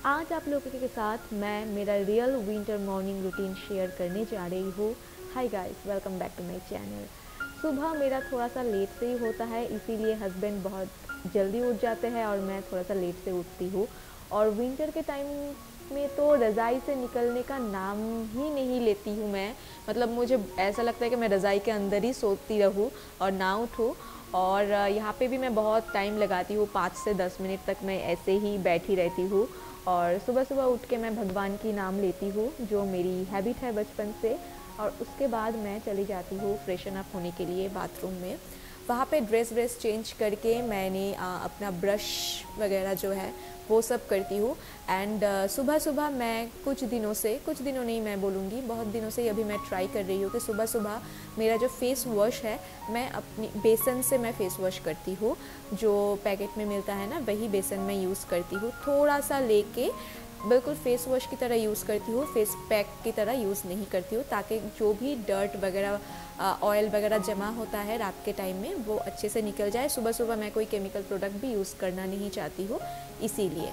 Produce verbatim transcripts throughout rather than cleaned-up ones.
आज आप लोगों के साथ मैं मेरा real winter morning routine share करने जा रही हूँ। Hi guys, welcome back to my channel. सुबह मेरा थोड़ा सा लेट से ही होता है, इसीलिए हस्बैंड बहुत जल्दी उठ जाते हैं और मैं थोड़ा सा लेट से उठती हूँ। और विंटर के टाइम में तो रज़ाई से निकलने का नाम ही नहीं लेती हूँ मैं। मतलब मुझे ऐसा लगता है कि मैं रज़ाई के अंदर ही सोती रहूँ और ना उठूँ। और यहाँ पे भी मैं बहुत टाइम लगाती हूँ, पाँच से दस मिनट तक मैं ऐसे ही बैठी रहती हूँ। और सुबह सुबह उठ के मैं भगवान की नाम लेती हूँ, जो मेरी हैबिट है बचपन से। और उसके बाद मैं चली जाती हूँ फ्रेशन अप होने के लिए बाथरूम में। वहाँ पे ड्रेस व्रेस चेंज करके मैंने आ, अपना ब्रश वगैरह जो है वो सब करती हूँ। एंड सुबह सुबह मैं कुछ दिनों से, कुछ दिनों नहीं मैं बोलूँगी, बहुत दिनों से अभी मैं ट्राई कर रही हूँ कि सुबह सुबह मेरा जो फेस वॉश है मैं अपनी बेसन से मैं फ़ेस वॉश करती हूँ। जो पैकेट में मिलता है ना, वही बेसन मैं यूज़ करती हूँ। थोड़ा सा लेके बिल्कुल फ़ेस वॉश की तरह यूज़ करती हूँ, फेस पैक की तरह यूज़ नहीं करती हूँ, ताकि जो भी डर्ट वगैरह, ऑयल वगैरह जमा होता है रात के टाइम में वो अच्छे से निकल जाए। सुबह सुबह मैं कोई केमिकल प्रोडक्ट भी यूज़ करना नहीं चाहती हूँ, इसीलिए।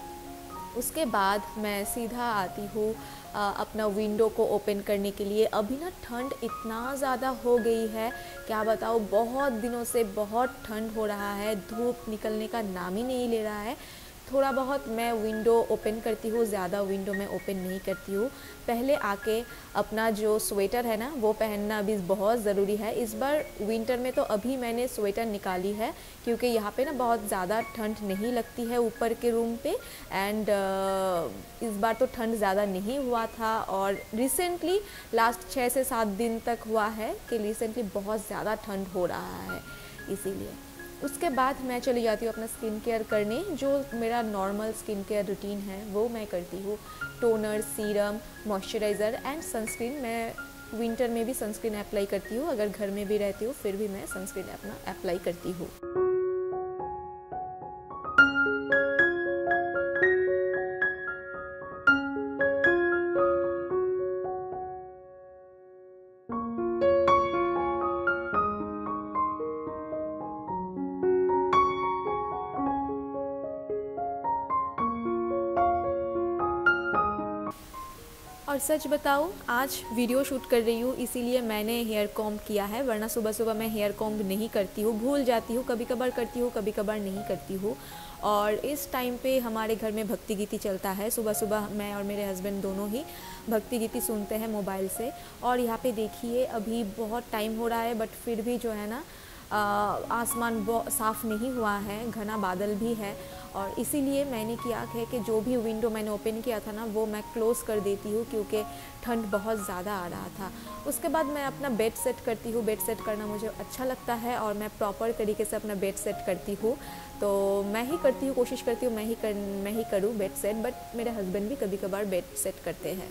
उसके बाद मैं सीधा आती हूँ अपना विंडो को ओपन करने के लिए। अभी ना ठंड इतना ज़्यादा हो गई है, क्या बताओ, बहुत दिनों से बहुत ठंड हो रहा है, धूप निकलने का नाम ही नहीं ले रहा है। थोड़ा बहुत मैं विंडो ओपन करती हूँ, ज़्यादा विंडो मैं ओपन नहीं करती हूँ। पहले आके अपना जो स्वेटर है ना वो पहनना अभी बहुत ज़रूरी है। इस बार विंटर में तो अभी मैंने स्वेटर निकाली है, क्योंकि यहाँ पे ना बहुत ज़्यादा ठंड नहीं लगती है ऊपर के रूम पे। एंड uh, इस बार तो ठंड ज़्यादा नहीं हुआ था। और रिसेंटली लास्ट छः से सात दिन तक हुआ है कि रिसेंटली बहुत ज़्यादा ठंड हो रहा है, इसीलिए। उसके बाद मैं चली जाती हूँ अपना स्किन केयर करने। जो मेरा नॉर्मल स्किन केयर रूटीन है वो मैं करती हूँ। Toner, serum, moisturiser and sunscreen. मैं विंटर में भी सनस्क्रीन अप्लाई करती हूँ, अगर घर में भी रहती हूँ फिर भी मैं सनस्क्रीन अपना अप्लाई करती हूँ। और सच बताऊँ, आज वीडियो शूट कर रही हूँ इसीलिए मैंने हेयर कॉम्ब किया है, वरना सुबह सुबह मैं हेयर कॉम्ब नहीं करती हूँ, भूल जाती हूँ। कभी कभार करती हूँ, कभी कभार नहीं करती हूँ। और इस टाइम पे हमारे घर में भक्ति गीति चलता है। सुबह सुबह मैं और मेरे हस्बैंड दोनों ही भक्ति गीति सुनते हैं मोबाइल से। और यहाँ पे देखिए अभी बहुत टाइम हो रहा है, बट फिर भी जो है ना, आसमान साफ़ नहीं हुआ है, घना बादल भी है। और इसीलिए मैंने किया है कि जो भी विंडो मैंने ओपन किया था ना वो मैं क्लोज़ कर देती हूँ, क्योंकि ठंड बहुत ज़्यादा आ रहा था। उसके बाद मैं अपना बेड सेट करती हूँ। बेड सेट करना मुझे अच्छा लगता है और मैं प्रॉपर तरीके से अपना बेड सेट करती हूँ। तो मैं ही करती हूँ, कोशिश करती हूँ मैं ही कर मैं ही करूँ बेड सेट, बट मेरे हस्बैंड भी कभी कभार बेड सेट करते हैं।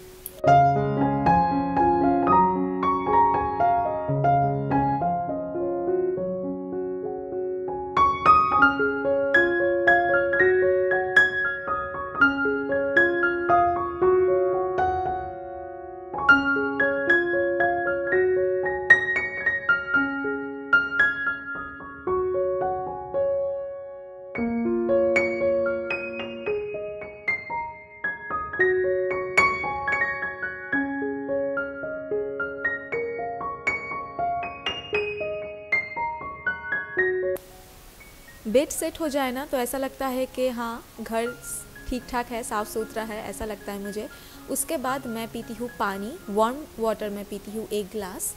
बेड सेट हो जाए ना तो ऐसा लगता है कि हाँ, घर ठीक ठाक है, साफ़ सुथरा है, ऐसा लगता है मुझे। उसके बाद मैं पीती हूँ पानी, वार्म वाटर मैं पीती हूँ एक गिलास।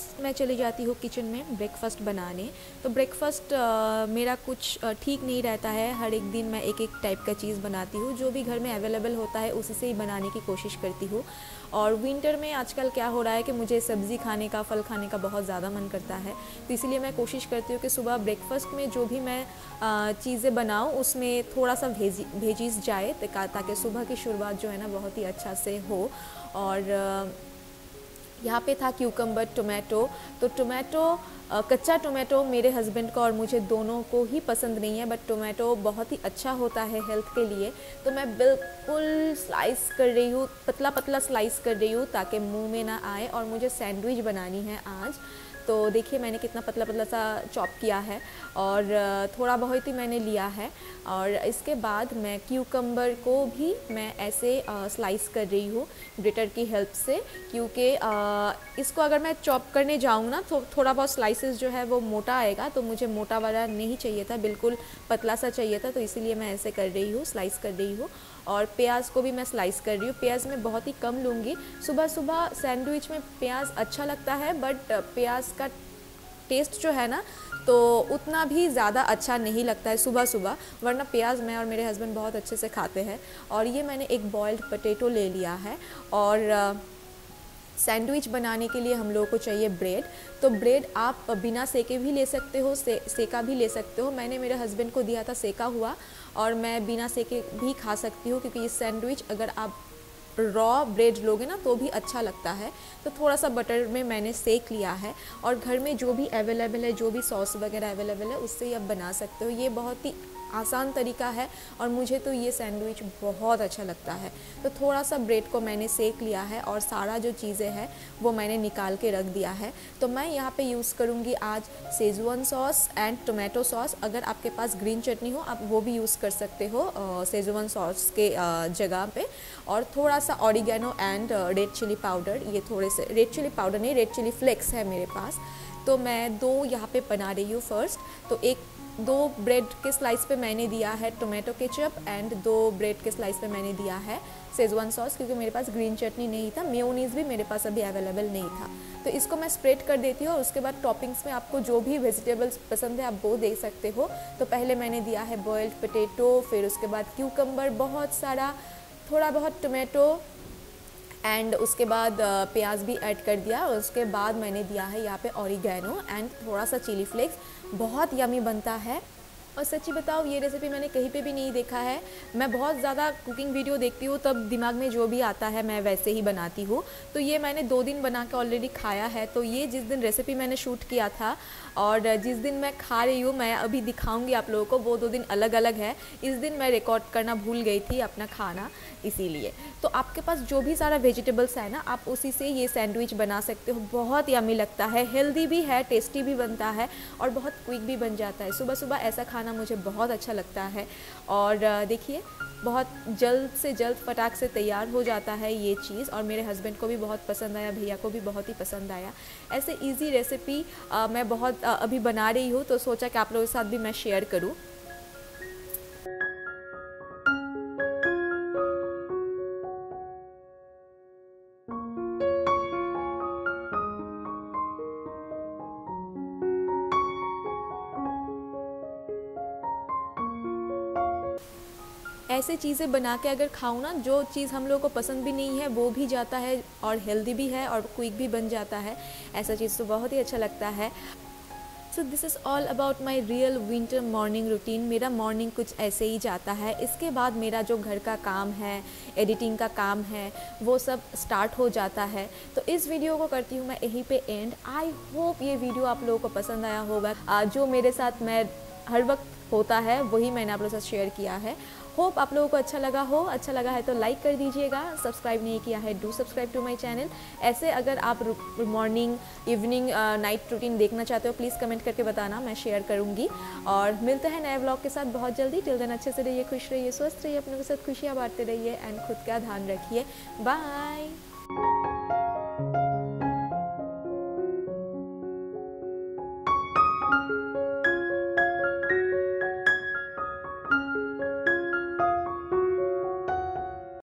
मैं चली जाती हूँ किचन में ब्रेकफ़ास्ट बनाने। तो ब्रेकफ़ास्ट मेरा कुछ ठीक नहीं रहता है, हर एक दिन मैं एक एक टाइप का चीज़ बनाती हूँ, जो भी घर में अवेलेबल होता है उसी से ही बनाने की कोशिश करती हूँ। और विंटर में आजकल क्या हो रहा है कि मुझे सब्ज़ी खाने का, फल खाने का बहुत ज़्यादा मन करता है, तो इसीलिए मैं कोशिश करती हूँ कि सुबह ब्रेकफ़ास्ट में जो भी मैं चीज़ें बनाऊँ उसमें थोड़ा सा भेजी भेजीज जाए, ताकि सुबह की शुरुआत जो है ना बहुत ही अच्छा से हो। और यहाँ पे था क्यूकम्बर, टोमेटो। तो टोमेटो, कच्चा टोमेटो मेरे हस्बैंड को और मुझे दोनों को ही पसंद नहीं है, बट टोमेटो बहुत ही अच्छा होता है हेल्थ के लिए। तो मैं बिल्कुल स्लाइस कर रही हूँ, पतला पतला स्लाइस कर रही हूँ ताकि मुंह में ना आए। और मुझे सैंडविच बनानी है आज, तो देखिए मैंने कितना पतला पतला सा चॉप किया है और थोड़ा बहुत ही मैंने लिया है। और इसके बाद मैं क्यूकम्बर को भी मैं ऐसे स्लाइस कर रही हूँ ग्रेटर की हेल्प से, क्योंकि इसको अगर मैं चॉप करने जाऊँ ना तो थोड़ा बहुत स्लाइसेस जो है वो मोटा आएगा, तो मुझे मोटा वाला नहीं चाहिए था, बिल्कुल पतला सा चाहिए था, तो इसीलिए मैं ऐसे कर रही हूँ, स्लाइस कर रही हूँ। और प्याज को भी मैं स्लाइस कर रही हूँ। प्याज मैं बहुत ही कम लूँगी, सुबह सुबह सैंडविच में प्याज अच्छा लगता है, बट प्याज का टेस्ट जो है ना तो उतना भी ज़्यादा अच्छा नहीं लगता है सुबह सुबह, वरना प्याज मैं और मेरे हस्बैंड बहुत अच्छे से खाते हैं। और ये मैंने एक बॉइल्ड पोटैटो ले लिया है। और सैंडविच बनाने के लिए हम लोगों को चाहिए ब्रेड। तो ब्रेड आप बिना सेके भी ले सकते हो, से, सेका भी ले सकते हो। मैंने मेरे हस्बैंड को दिया था सेका हुआ, और मैं बिना सेके भी खा सकती हूँ, क्योंकि ये सैंडविच अगर आप रॉ ब्रेड लोगे ना तो भी अच्छा लगता है। तो थोड़ा सा बटर में मैंने सेक लिया है, और घर में जो भी अवेलेबल है, जो भी सॉस वगैरह अवेलेबल है, उससे ही आप बना सकते हो। ये बहुत ही आसान तरीका है, और मुझे तो ये सैंडविच बहुत अच्छा लगता है। तो थोड़ा सा ब्रेड को मैंने सेक लिया है, और सारा जो चीज़ें हैं वो मैंने निकाल के रख दिया है। तो मैं यहाँ पे यूज़ करूँगी आज schezwan sauce and tomato sauce. अगर आपके पास ग्रीन चटनी हो आप वो भी यूज़ कर सकते हो सेजवान सॉस के जगह पे। और थोड़ा सा oregano and red chilli powder, ये थोड़े से रेड चिली पाउडर नहीं, रेड चिली फ्लेक्स है मेरे पास। तो मैं दो यहाँ पे बना रही हूँ फर्स्ट। तो एक दो ब्रेड के स्लाइस पे मैंने दिया है टोमेटो केचप, एंड दो ब्रेड के स्लाइस पे मैंने दिया है सेजवान सॉस, क्योंकि मेरे पास ग्रीन चटनी नहीं था, मेयोनीज़ भी मेरे पास अभी अवेलेबल नहीं था। तो इसको मैं स्प्रेड कर देती हूँ, और उसके बाद टॉपिंग्स में आपको जो भी वेजिटेबल्स पसंद है आप वो दे सकते हो। तो पहले मैंने दिया है बॉइल्ड पोटैटो, फिर उसके बाद क्यूकम्बर बहुत सारा, थोड़ा बहुत टोमेटो, एंड उसके बाद प्याज भी ऐड कर दिया। और उसके बाद मैंने दिया है यहाँ पे ऑरिगेनो एंड थोड़ा सा चिली फ्लेक्स। बहुत यमी बनता है, और सच्ची बताओ ये रेसिपी मैंने कहीं पे भी नहीं देखा है। मैं बहुत ज़्यादा कुकिंग वीडियो देखती हूँ, तब दिमाग में जो भी आता है मैं वैसे ही बनाती हूँ। तो ये मैंने दो दिन बना के ऑलरेडी खाया है। तो ये जिस दिन रेसिपी मैंने शूट किया था और जिस दिन मैं खा रही हूँ, मैं अभी दिखाऊंगी आप लोगों को, वो दो दिन अलग अलग है। इस दिन मैं रिकॉर्ड करना भूल गई थी अपना खाना, इसीलिए। तो आपके पास जो भी सारा वेजिटेबल्स है ना, आप उसी से ये सैंडविच बना सकते हो। बहुत यम्मी लगता है, हेल्दी भी है, टेस्टी भी बनता है, और बहुत क्विक भी बन जाता है। सुबह सुबह ऐसा खाना मुझे बहुत अच्छा लगता है। और देखिए बहुत जल्द से जल्द फटाक से तैयार हो जाता है ये चीज़, और मेरे हस्बैंड को भी बहुत पसंद आया, भैया को भी बहुत ही पसंद आया। ऐसे इजी रेसिपी मैं बहुत आ, अभी बना रही हूँ, तो सोचा कि आप लोगों के साथ भी मैं शेयर करूँ। ऐसे चीज़ें बना के अगर खाऊँ ना, जो चीज़ हम लोगों को पसंद भी नहीं है वो भी जाता है, और हेल्दी भी है, और क्विक भी बन जाता है। ऐसा चीज़ तो बहुत ही अच्छा लगता है। So this is all about my real winter morning routine. मेरा मॉर्निंग कुछ ऐसे ही जाता है। इसके बाद मेरा जो घर का काम है, एडिटिंग का काम है, वो सब स्टार्ट हो जाता है। तो इस वीडियो को करती हूँ मैं यहीं पे एंड। आई होप ये वीडियो आप लोगों को पसंद आया होगा। जो मेरे साथ मैं हर वक्त होता है वही मैंने आप लोगों के साथ शेयर किया है। होप आप लोगों को अच्छा लगा हो। अच्छा लगा है तो लाइक कर दीजिएगा, सब्सक्राइब नहीं किया है do subscribe to my channel. ऐसे अगर आप मॉर्निंग, इवनिंग, नाइट रूटीन देखना चाहते हो प्लीज़ कमेंट करके बताना, मैं शेयर करूँगी। और मिलते हैं नए व्लॉग के साथ बहुत जल्दी। टिल देन अच्छे से रहिए, खुश रहिए, स्वस्थ रहिए, अपनों के साथ खुशियाँ बांटते रहिए, एंड खुद का ध्यान रखिए। बाय।